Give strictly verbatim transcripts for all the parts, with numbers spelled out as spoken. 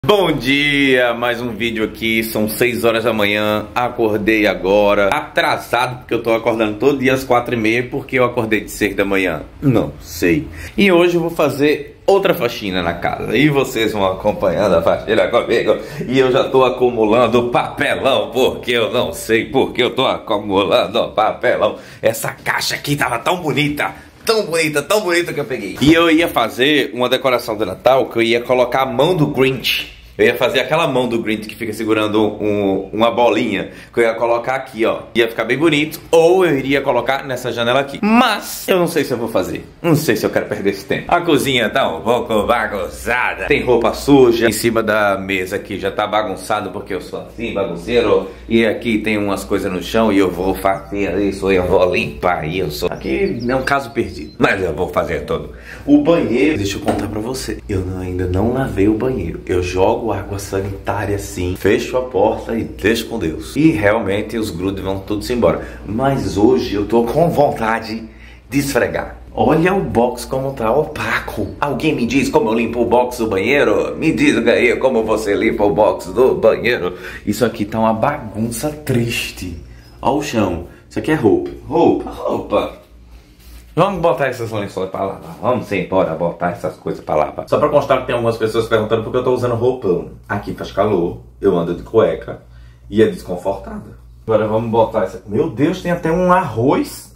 Bom dia, mais um vídeo aqui, são seis horas da manhã, acordei agora, atrasado porque eu tô acordando todo dia às quatro e meia, porque eu acordei de seis da manhã, não sei. E hoje eu vou fazer outra faxina na casa, e vocês vão acompanhando a faxina comigo, e eu já tô acumulando papelão, porque eu não sei porque eu tô acumulando papelão. Essa caixa aqui tava tão bonita, tão bonita, tão bonita que eu peguei. E eu ia fazer uma decoração de Natal que eu ia colocar a mão do Grinch. Eu ia fazer aquela mão do Grinch que fica segurando um, uma bolinha, que eu ia colocar aqui, ó. Ia ficar bem bonito. Ou eu iria colocar nessa janela aqui. Mas eu não sei se eu vou fazer. Não sei se eu quero perder esse tempo. A cozinha tá um pouco bagunçada. Tem roupa suja em cima da mesa aqui. Já tá bagunçado porque eu sou assim, bagunceiro. E aqui tem umas coisas no chão e eu vou fazer isso. Eu vou limpar isso. Aqui é um caso perdido, mas eu vou fazer todo. O banheiro, deixa eu contar pra você. Eu não, ainda não lavei o banheiro. Eu jogo água sanitária assim, fecho a porta e deixo com Deus. E realmente os grudes vão todos embora. Mas hoje eu tô com vontade de esfregar. Olha o box como tá opaco. Alguém me diz como eu limpo o box do banheiro? Me diz aí como você limpa o box do banheiro. Isso aqui tá uma bagunça triste. Olha o chão. Isso aqui é roupa. Roupa, roupa. Vamos botar essas lençóis pra lavar. Vamos embora botar essas coisas pra lavar. Só pra constar que tem algumas pessoas perguntando porque eu tô usando roupão. Aqui faz calor, eu ando de cueca e é desconfortável. Agora vamos botar essa... Meu Deus, tem até um arroz.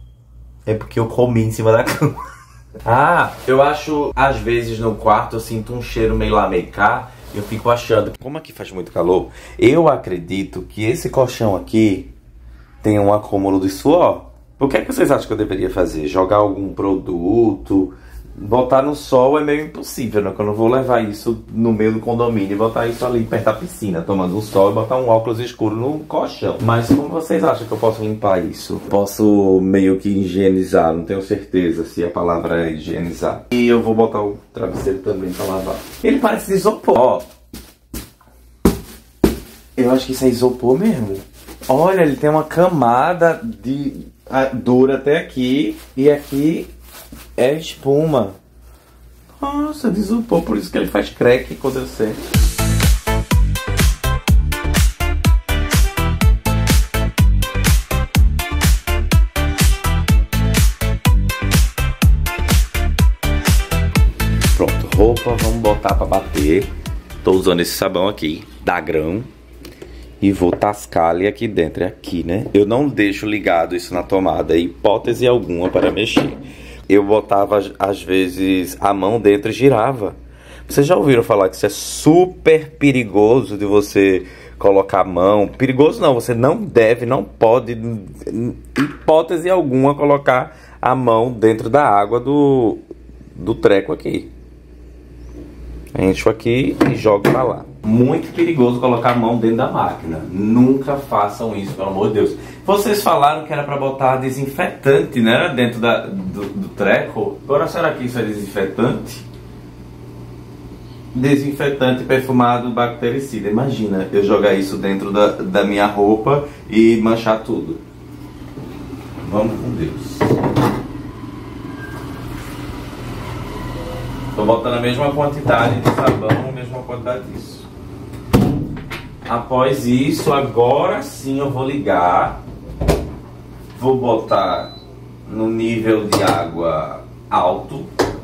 É porque eu comi em cima da cama. Ah, eu acho, às vezes no quarto eu sinto um cheiro meio lá, meio cá. Eu fico achando, como aqui faz muito calor, eu acredito que esse colchão aqui tem um acúmulo de suor. O que é que vocês acham que eu deveria fazer? Jogar algum produto? Botar no sol é meio impossível, né? Que eu não vou levar isso no meio do condomínio e botar isso ali perto da piscina, tomando um sol e botar um óculos escuro no colchão. Mas como vocês acham que eu posso limpar isso? Posso meio que higienizar, não tenho certeza se a palavra é higienizar. E eu vou botar o travesseiro também pra lavar. Ele parece de isopor. Ó, eu acho que isso é isopor mesmo. Olha, ele tem uma camada de... dura até aqui, e aqui é espuma. Nossa, desupou, por isso que ele faz crack quando eu sei. Pronto, roupa, vamos botar pra bater. Tô usando esse sabão aqui, da Grão. E vou tascar ali aqui dentro, é aqui, né? Eu não deixo ligado isso na tomada, hipótese alguma para mexer. Eu botava, às vezes, a mão dentro e girava. Vocês já ouviram falar que isso é super perigoso de você colocar a mão? Perigoso não, você não deve, não pode, hipótese alguma, colocar a mão dentro da água do, do treco aqui. Encho aqui e jogo pra lá. Muito perigoso colocar a mão dentro da máquina. Nunca façam isso, pelo amor de Deus. Vocês falaram que era pra botar desinfetante, né? Dentro da, do, do treco. Agora, será que isso é desinfetante? Desinfetante perfumado bactericida. Imagina eu jogar isso dentro da, da minha roupa e manchar tudo. Vamos com Deus. Tô botando a mesma quantidade de sabão, a mesma quantidade disso. Após isso, agora sim eu vou ligar. Vou botar no nível de água alto.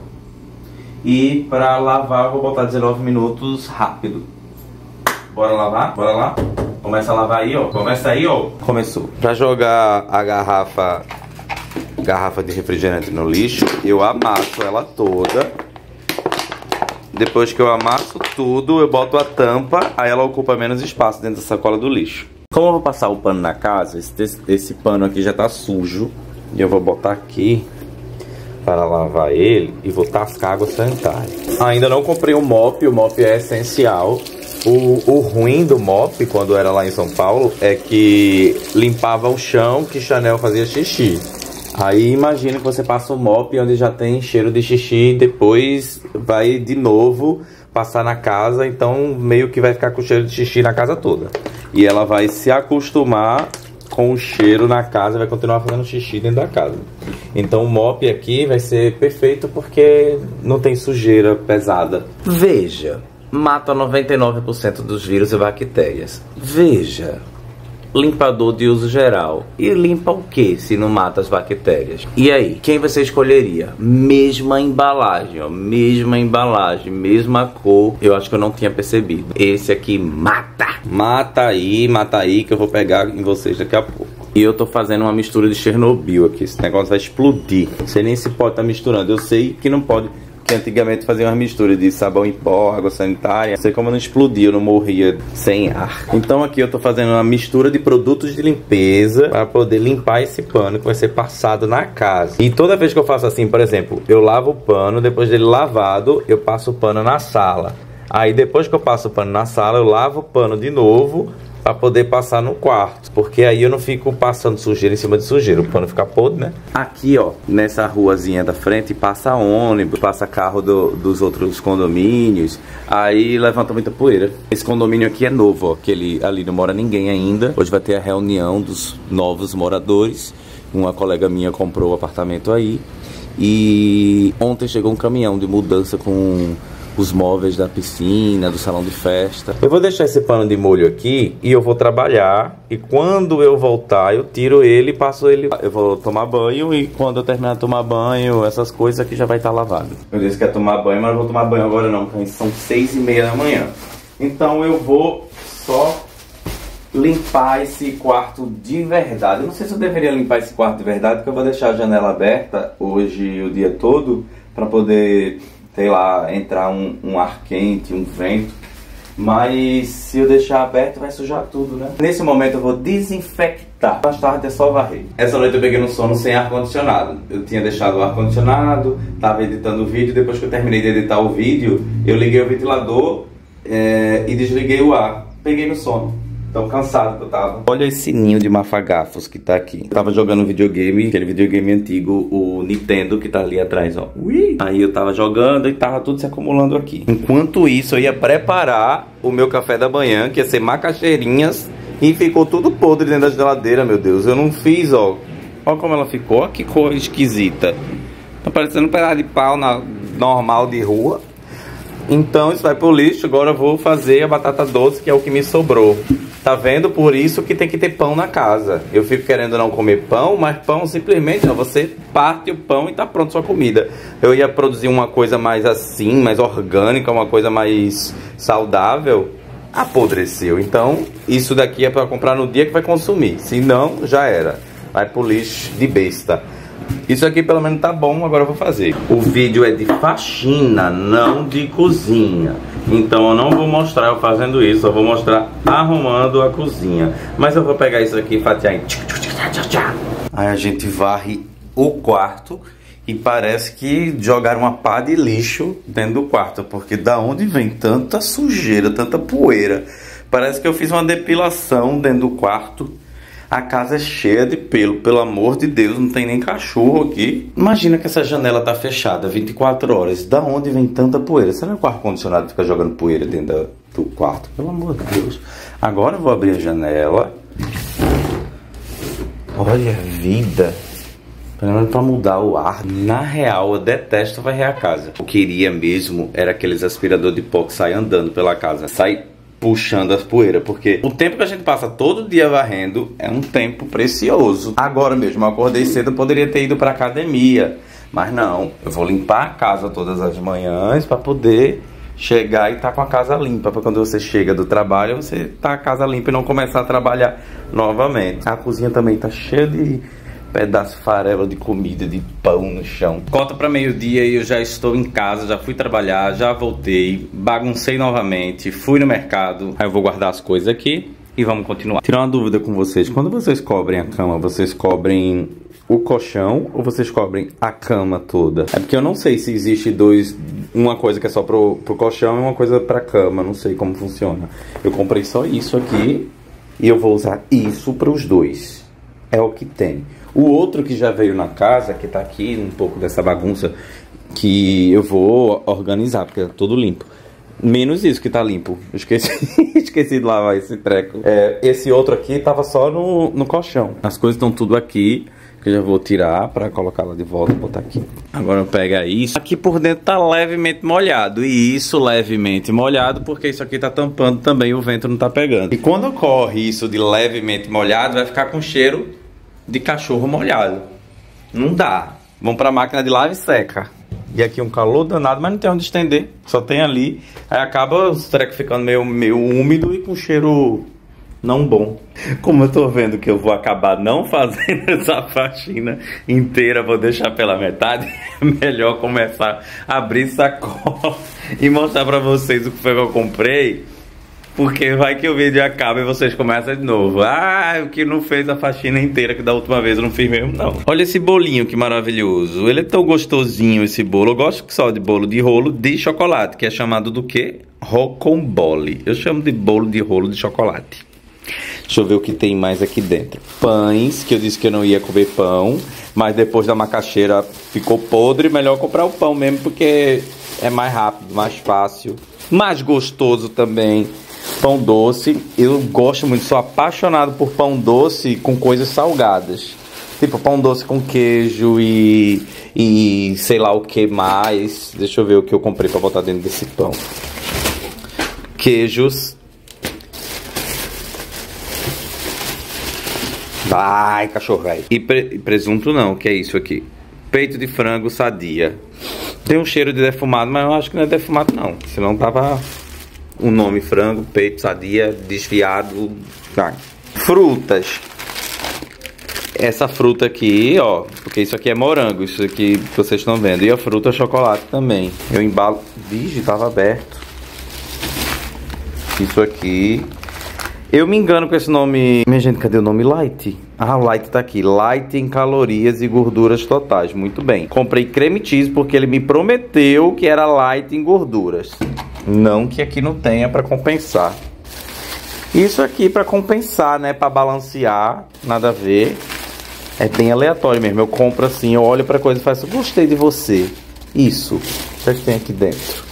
E para lavar eu vou botar dezenove minutos rápido. Bora lavar? Bora lá? Começa a lavar aí, ó. Começa aí, ó. Começou. Para jogar a garrafa, garrafa de refrigerante no lixo, eu amasso ela toda. Depois que eu amasso tudo, eu boto a tampa, aí ela ocupa menos espaço dentro da sacola do lixo. Como eu vou passar o pano na casa, esse, esse pano aqui já tá sujo. E eu vou botar aqui para lavar ele e vou tascar água sanitária. Ainda não comprei o mop, o mop é essencial. O, o ruim do mop, quando era lá em São Paulo, é que limpava o chão que Chanel fazia xixi. Aí imagina que você passa o mop onde já tem cheiro de xixi e depois vai de novo passar na casa, então meio que vai ficar com cheiro de xixi na casa toda. E ela vai se acostumar com o cheiro na casa e vai continuar fazendo xixi dentro da casa. Então o mop aqui vai ser perfeito porque não tem sujeira pesada. Veja, mata noventa e nove por cento dos vírus e bactérias. Veja, limpador de uso geral. E limpa o que se não mata as bactérias? E aí, quem você escolheria? Mesma embalagem, ó, mesma embalagem, mesma cor. Eu acho que eu não tinha percebido. Esse aqui mata. Mata aí, mata aí, que eu vou pegar em vocês daqui a pouco. E eu tô fazendo uma mistura de Chernobyl aqui. Esse negócio vai explodir. Não sei nem se pode estar misturando. Eu sei que não pode, porque antigamente fazia uma mistura de sabão em pó, água sanitária. Não sei como não explodia, eu não morria sem ar. Então aqui eu tô fazendo uma mistura de produtos de limpeza para poder limpar esse pano que vai ser passado na casa. E toda vez que eu faço assim, por exemplo, eu lavo o pano, depois dele lavado, eu passo o pano na sala. Aí depois que eu passo o pano na sala, eu lavo o pano de novo para poder passar no quarto, porque aí eu não fico passando sujeira em cima de sujeira, o pano fica podre, né? Aqui, ó, nessa ruazinha da frente, passa ônibus, passa carro do, dos outros condomínios, aí levanta muita poeira. Esse condomínio aqui é novo, ó, que ele, ali não mora ninguém ainda. Hoje vai ter a reunião dos novos moradores. Uma colega minha comprou o apartamento aí, e ontem chegou um caminhão de mudança com os móveis da piscina, do salão de festa. Eu vou deixar esse pano de molho aqui e eu vou trabalhar. E quando eu voltar, eu tiro ele e passo ele. Eu vou tomar banho e quando eu terminar de tomar banho, essas coisas aqui já vai estar lavado. Eu disse que ia tomar banho, mas não vou tomar banho agora não, porque são seis e meia da manhã. Então eu vou só limpar esse quarto de verdade. Eu não sei se eu deveria limpar esse quarto de verdade, porque eu vou deixar a janela aberta hoje o dia todo para poder, sei lá, entrar um, um ar quente, um vento. Mas se eu deixar aberto vai sujar tudo, né? Nesse momento eu vou desinfectar. Mais tarde é só varrer. Essa noite eu peguei no sono sem ar-condicionado. Eu tinha deixado o ar-condicionado, tava editando o vídeo. Depois que eu terminei de editar o vídeo, eu liguei o ventilador é, e desliguei o ar. Peguei no sono. Tão cansado que eu tava. Olha esse ninho de mafagafos que tá aqui. Eu tava jogando um videogame, aquele videogame antigo, o Nintendo, que tá ali atrás, ó. Ui! Aí eu tava jogando e tava tudo se acumulando aqui. Enquanto isso, eu ia preparar o meu café da manhã, que ia ser macaxeirinhas, e ficou tudo podre dentro da geladeira, meu Deus. Eu não fiz, ó. Olha como ela ficou. Olha que cor esquisita. Tá parecendo um pedaço de pau na, normal de rua. Então isso vai pro lixo. Agora eu vou fazer a batata doce, que é o que me sobrou. Tá vendo? Por isso que tem que ter pão na casa. Eu fico querendo não comer pão, mas pão simplesmente, ó, você parte o pão e tá pronto sua comida. Eu ia produzir uma coisa mais assim, mais orgânica, uma coisa mais saudável. Apodreceu. Então, isso daqui é pra comprar no dia que vai consumir. Se não, já era. Vai pro lixo de besta. Isso aqui pelo menos tá bom, agora eu vou fazer. O vídeo é de faxina, não de cozinha. Então eu não vou mostrar eu fazendo isso, eu vou mostrar arrumando a cozinha. Mas eu vou pegar isso aqui e fatiar em... Aí a gente varre o quarto e parece que jogaram uma pá de lixo dentro do quarto. Porque da onde vem tanta sujeira, tanta poeira? Parece que eu fiz uma depilação dentro do quarto. A casa é cheia de pelo, pelo amor de Deus, não tem nem cachorro aqui. Imagina que essa janela tá fechada vinte e quatro horas. Da onde vem tanta poeira? Será que o ar-condicionado fica jogando poeira dentro do quarto? Pelo amor de Deus. Agora eu vou abrir a janela. Olha a vida. Pelo menos pra mudar o ar. Na real, eu detesto varrer a casa. O que eu queria mesmo era aqueles aspiradores de pó que saem andando pela casa. Sai puxando as poeiras, porque o tempo que a gente passa todo dia varrendo é um tempo precioso. Agora mesmo, eu acordei cedo, eu poderia ter ido pra academia, mas não, eu vou limpar a casa todas as manhãs para poder chegar e tá com a casa limpa, para quando você chega do trabalho, você tá a casa limpa e não começar a trabalhar novamente. A cozinha também tá cheia de pedaço farelo de comida, de pão no chão. Conta pra meio-dia e eu já estou em casa, já fui trabalhar, já voltei, baguncei novamente, fui no mercado. Aí eu vou guardar as coisas aqui e vamos continuar. Tirar uma dúvida com vocês, quando vocês cobrem a cama, vocês cobrem o colchão ou vocês cobrem a cama toda? É porque eu não sei se existe dois, uma coisa que é só pro, pro colchão e uma coisa pra cama, não sei como funciona. Eu comprei só isso aqui e eu vou usar isso pros dois. É o que tem. O outro que já veio na casa, que tá aqui, um pouco dessa bagunça, que eu vou organizar, porque é tudo limpo. Menos isso que tá limpo. Eu esqueci, esqueci de lavar esse treco. É, esse outro aqui tava só no, no colchão. As coisas estão tudo aqui. que eu já vou tirar pra colocar lá de volta e botar aqui. Agora pega isso. Aqui por dentro tá levemente molhado. E isso levemente molhado porque isso aqui tá tampando também e o vento não tá pegando. E quando ocorre isso de levemente molhado, vai ficar com cheiro de cachorro molhado. Não dá. Vamos pra máquina de lava e seca. E aqui um calor danado, mas não tem onde estender. Só tem ali. Aí acaba os trecos ficando meio, meio úmido e com cheiro não bom. Como eu tô vendo que eu vou acabar não fazendo essa faxina inteira, vou deixar pela metade, é melhor começar a abrir sacola e mostrar pra vocês o que foi que eu comprei. Porque vai que o vídeo acaba e vocês começam de novo. Ah, o que não fez a faxina inteira, que da última vez eu não fiz mesmo, não. Olha esse bolinho que maravilhoso. Ele é tão gostosinho, esse bolo. Eu gosto só de bolo de rolo de chocolate, que é chamado do quê? Rocambole. Eu chamo de bolo de rolo de chocolate. Deixa eu ver o que tem mais aqui dentro. Pães, que eu disse que eu não ia comer pão, mas depois da macaxeira ficou podre. Melhor comprar o pão mesmo, porque é mais rápido, mais fácil, mais gostoso também. Pão doce, eu gosto muito, sou apaixonado por pão doce com coisas salgadas. Tipo pão doce com queijo e, e sei lá o que mais. Deixa eu ver o que eu comprei pra botar dentro desse pão. Queijos. Vai, cachorro velho. E pre presunto não, que é isso aqui. Peito de frango sadia. Tem um cheiro de defumado, mas eu acho que não é defumado não. Senão tava o nome frango, peito sadia, desfiado. Vai. Frutas. Essa fruta aqui, ó, porque isso aqui é morango, isso aqui que vocês estão vendo. E a fruta é chocolate também. Eu embalo... Vixe, tava aberto. Isso aqui... Eu me engano com esse nome... Minha gente, cadê o nome? Light? Ah, o Light tá aqui. Light em calorias e gorduras totais. Muito bem. Comprei creme cheese porque ele me prometeu que era light em gorduras. Não que aqui não tenha pra compensar. Isso aqui pra compensar, né? Pra balancear. Nada a ver. É bem aleatório mesmo. Eu compro assim, eu olho pra coisa e faço... Gostei de você. Isso. O que é que tem aqui dentro?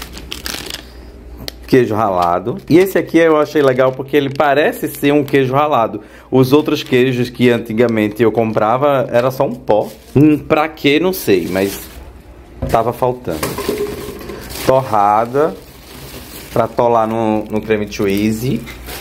Queijo ralado. E esse aqui eu achei legal porque ele parece ser um queijo ralado. Os outros queijos que antigamente eu comprava era só um pó. Hum, pra quê? Não sei, mas tava faltando. Torrada pra tolar no, no creme cheese.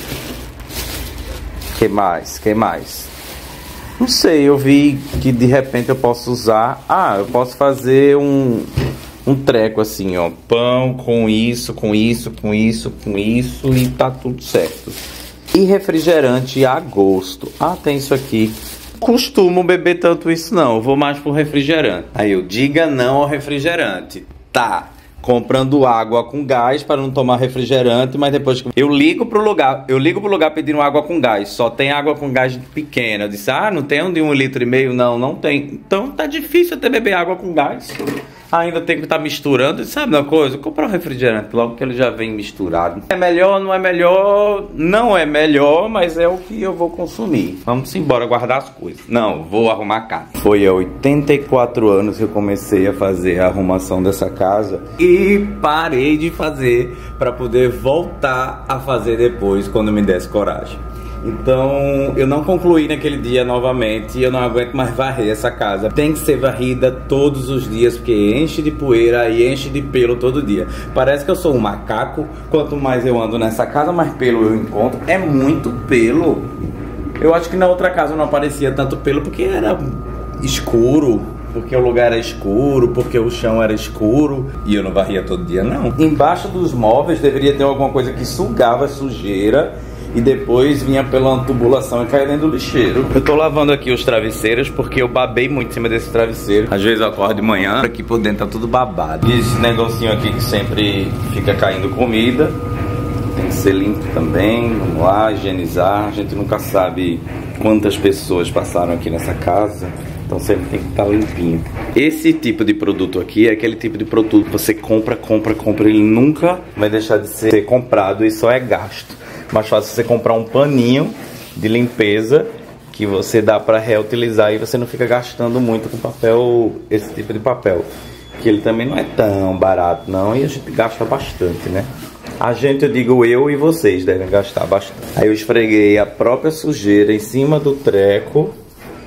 Que mais? Que mais? Não sei, eu vi que de repente eu posso usar... Ah, eu posso fazer um... Um treco assim, ó, pão com isso, com isso, com isso, com isso e tá tudo certo. E refrigerante a gosto. Ah, tem isso aqui. Costumo beber tanto isso não, eu vou mais pro refrigerante. Aí eu, diga não ao refrigerante. Tá, comprando água com gás para não tomar refrigerante, mas depois que eu ligo pro lugar, eu ligo pro lugar pedindo água com gás, só tem água com gás pequena. Eu disse, ah, não tem um de um litro e meio? Não, não tem. Então tá difícil até beber água com gás. Ainda tem que estar misturando. Sabe uma coisa? Comprar um refrigerante logo que ele já vem misturado. É melhor, não é melhor? Não é melhor, mas é o que eu vou consumir. Vamos embora guardar as coisas. Não, vou arrumar a casa. Foi há oitenta e quatro anos que eu comecei a fazer a arrumação dessa casa. E parei de fazer para poder voltar a fazer depois, quando me desse coragem. Então, eu não concluí naquele dia novamente e eu não aguento mais varrer essa casa. Tem que ser varrida todos os dias, porque enche de poeira e enche de pelo todo dia. Parece que eu sou um macaco. Quanto mais eu ando nessa casa, mais pelo eu encontro. É muito pelo. Eu acho que na outra casa não aparecia tanto pelo porque era escuro. Porque o lugar era escuro, porque o chão era escuro. E eu não varria todo dia, não. Embaixo dos móveis deveria ter alguma coisa que sugava sujeira e depois vinha pela tubulação e caía dentro do lixeiro. Eu tô lavando aqui os travesseiros porque eu babei muito em cima desse travesseiro. Às vezes eu acordo de manhã, aqui por dentro tá tudo babado. E esse negocinho aqui que sempre fica caindo comida tem que ser limpo também. Vamos lá, higienizar. A gente nunca sabe quantas pessoas passaram aqui nessa casa, então sempre tem que estar limpinho. Esse tipo de produto aqui é aquele tipo de produto que você compra, compra, compra. Ele nunca vai deixar de ser comprado e só é gasto. Mais fácil você comprar um paninho de limpeza que você dá para reutilizar e você não fica gastando muito com papel, esse tipo de papel. Que ele também não é tão barato não e a gente gasta bastante, né? A gente, eu digo eu e vocês, devem gastar bastante. Aí eu esfreguei a própria sujeira em cima do treco.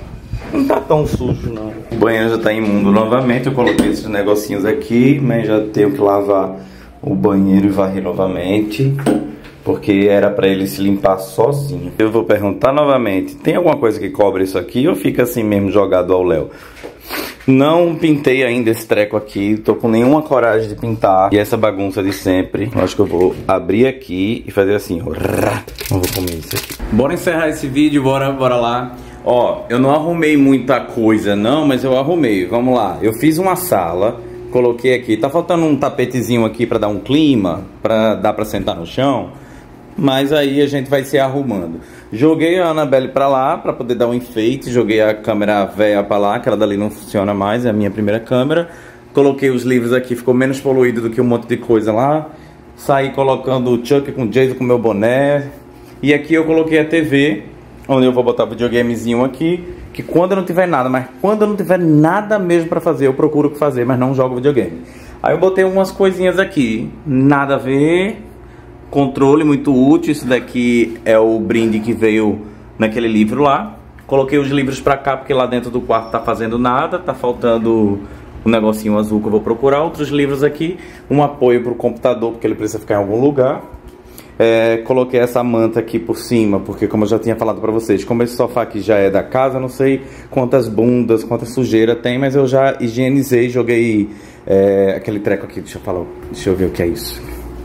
Não tá tão sujo, não. O banheiro já tá imundo novamente. Eu coloquei esses negocinhos aqui, mas já tenho que lavar o banheiro e varrer novamente, porque era pra ele se limpar sozinho. Eu vou perguntar novamente, tem alguma coisa que cobre isso aqui ou fica assim mesmo jogado ao léu? Não pintei ainda esse treco aqui, tô com nenhuma coragem de pintar. E essa bagunça de sempre, eu acho que eu vou abrir aqui e fazer assim, ó. Não vou comer isso aqui. Bora encerrar esse vídeo, bora, bora lá. Ó, eu não arrumei muita coisa não, mas eu arrumei, vamos lá. Eu fiz uma sala, coloquei aqui, tá faltando um tapetezinho aqui pra dar um clima, pra dar pra sentar no chão. Mas aí a gente vai se arrumando. Joguei a Annabelle pra lá, pra poder dar um enfeite. Joguei a câmera velha pra lá, que ela dali não funciona mais, é a minha primeira câmera. Coloquei os livros aqui, ficou menos poluído do que um monte de coisa lá. Saí colocando o Chuck com o Jason com o meu boné. E aqui eu coloquei a T V, onde eu vou botar o videogamezinho aqui. Que quando eu não tiver nada, mas quando eu não tiver nada mesmo pra fazer, eu procuro o que fazer, mas não jogo videogame. Aí eu botei umas coisinhas aqui, nada a ver. Controle muito útil, isso daqui é o brinde que veio naquele livro lá. Coloquei os livros pra cá porque lá dentro do quarto tá fazendo nada, tá faltando um negocinho azul que eu vou procurar. Outros livros aqui, um apoio pro computador porque ele precisa ficar em algum lugar. É, coloquei essa manta aqui por cima porque, como eu já tinha falado pra vocês, como esse sofá aqui já é da casa, não sei quantas bundas, quanta sujeira tem, mas eu já higienizei, joguei é, aquele treco aqui, deixa eu falar, deixa eu ver o que é isso.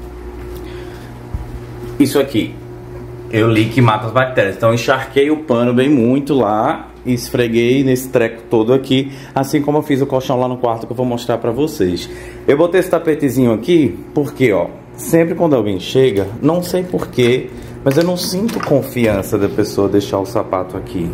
Isso aqui, eu li que mata as bactérias. Então encharquei o pano bem muito lá e esfreguei nesse treco todo aqui, assim como eu fiz o colchão lá no quarto que eu vou mostrar pra vocês. Eu botei esse tapetezinho aqui porque, ó, sempre quando alguém chega, não sei porquê, mas eu não sinto confiança da pessoa deixar o sapato aqui.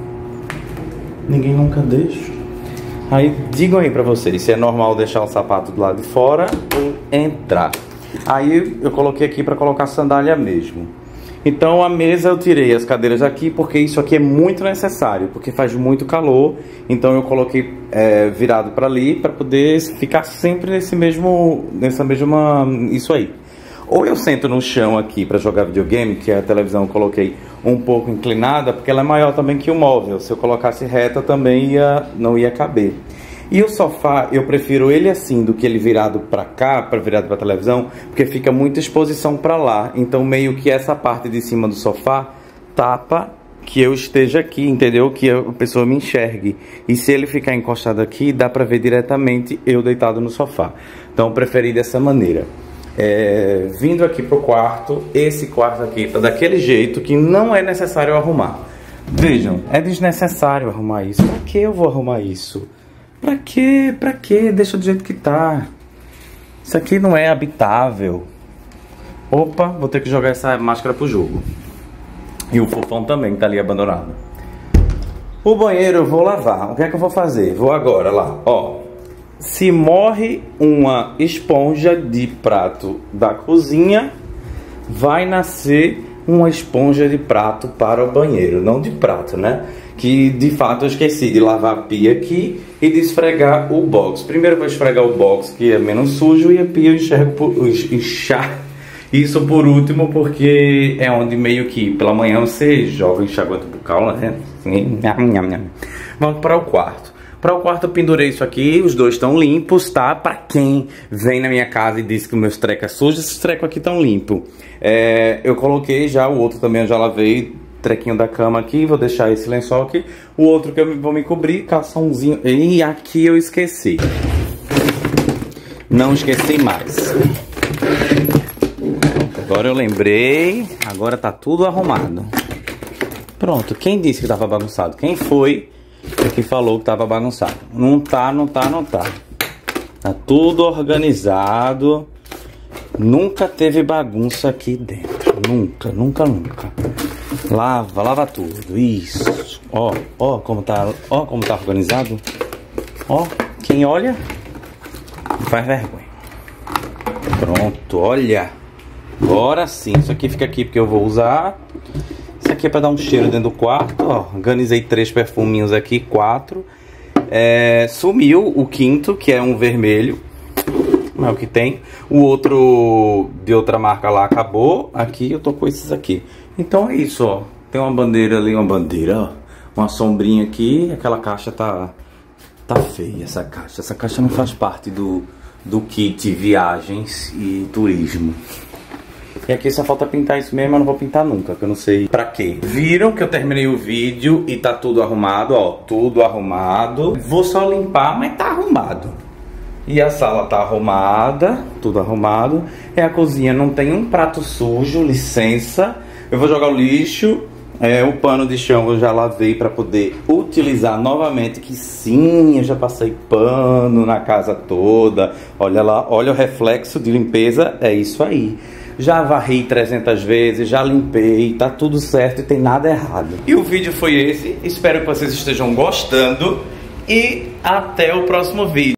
Ninguém nunca deixa. Aí digam aí pra vocês se é normal deixar o sapato do lado de fora ou entrar. Aí eu coloquei aqui para colocar sandália mesmo. Então a mesa eu tirei as cadeiras aqui porque isso aqui é muito necessário, porque faz muito calor. Então eu coloquei é, virado para ali para poder ficar sempre nesse mesmo, nessa mesma, isso aí. Ou eu sento no chão aqui para jogar videogame, que a televisão eu coloquei um pouco inclinada, porque ela é maior também que o móvel. Se eu colocasse reta também ia, não ia caber. E o sofá, eu prefiro ele assim do que ele virado pra cá, para virado pra televisão, porque fica muita exposição pra lá. Então meio que essa parte de cima do sofá tapa que eu esteja aqui, entendeu? Que a pessoa me enxergue. E se ele ficar encostado aqui, dá pra ver diretamente eu deitado no sofá. Então eu preferi dessa maneira. É, vindo aqui pro quarto, esse quarto aqui tá daquele jeito que não é necessário arrumar. Vejam, é desnecessário arrumar isso. Pra que eu vou arrumar isso? Pra quê? Pra quê? Deixa do jeito que tá. Isso aqui não é habitável. Opa, vou ter que jogar essa máscara pro jogo. E o fofão também, que tá ali abandonado. O banheiro eu vou lavar. O que é que eu vou fazer? Vou agora lá, ó. Se morre uma esponja de prato da cozinha, vai nascer uma esponja de prato para o banheiro. Não de prato, né? Que de fato eu esqueci de lavar a pia aqui e de esfregar o box. Primeiro eu vou esfregar o box, que é menos sujo, e a pia eu enxergo por, enxar, isso por último, porque é onde meio que pela manhã você joga enxaguante bucal, né? Vamos para o quarto. Para o quarto eu pendurei isso aqui, os dois estão limpos, tá? Para quem vem na minha casa e diz que os meus trecos é sujos, esses trecos aqui estão limpos. É, eu coloquei já, o outro também eu já lavei, trequinho da cama aqui, vou deixar esse lençol aqui. O outro que eu vou me cobrir, calçãozinho. E aqui eu esqueci. Não esqueci mais. Agora eu lembrei, agora tá tudo arrumado. Pronto, quem disse que tava bagunçado? Quem foi que falou que tava bagunçado? Não tá, não tá, não tá. Tá tudo organizado. Nunca teve bagunça aqui dentro. Nunca, nunca, nunca. Lava, lava tudo. Isso. Ó, ó como tá, ó como tá organizado. Ó, quem olha faz vergonha. Pronto, olha. Agora sim. Isso aqui fica aqui porque eu vou usar. Isso aqui é pra dar um cheiro dentro do quarto. Ó, organizei três perfuminhos aqui, quatro. É, sumiu o quinto, que é um vermelho. Não é o que tem. O outro de outra marca lá acabou. Aqui eu tô com esses aqui. Então é isso, ó. Tem uma bandeira ali, uma bandeira, ó. uma sombrinha aqui. Aquela caixa tá, tá feia, essa caixa. Essa caixa não faz parte do, do kit viagens e turismo. E aqui só falta pintar isso mesmo, eu não vou pintar nunca, que eu não sei pra quê. Viram que eu terminei o vídeo e tá tudo arrumado, ó, tudo arrumado. Vou só limpar, mas tá arrumado. E a sala tá arrumada, tudo arrumado. É a cozinha, não tem um prato sujo, licença. Eu vou jogar o lixo. É, o pano de chão eu já lavei para poder utilizar novamente, que sim, eu já passei pano na casa toda. Olha lá, olha o reflexo de limpeza, é isso aí. Já varri trezentas vezes, já limpei, tá tudo certo e tem nada errado. E o vídeo foi esse, espero que vocês estejam gostando e até o próximo vídeo.